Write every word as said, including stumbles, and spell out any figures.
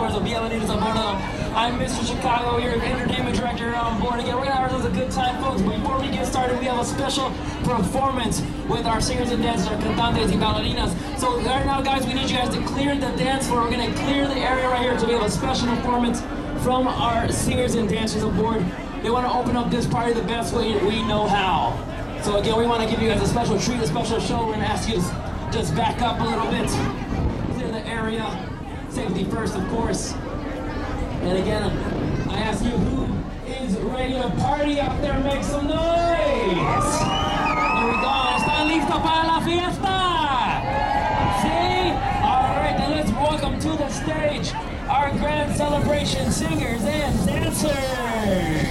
performers of Bienvenidos a Bordo. I'm Mister Chicago, your entertainment director on board. Again, we're gonna have ourselves a good time, folks. Before we get started, we have a special performance with our singers and dancers, our cantantes y bailarinas. So right now, guys, we need you guys to clear the dance floor. We're gonna clear the area right here. So we have a special performance from our singers and dancers aboard. They want to open up this party the best way we know how. So again, we want to give you guys a special treat, a special show. We're gonna ask you to just back up a little bit, clear the area. Safety first, of course. And again, I ask you, who is ready to party out there? Make some noise! There we go. ¿Están listos para la fiesta? See? All right, then let's welcome to the stage our grand celebration singers and dancers.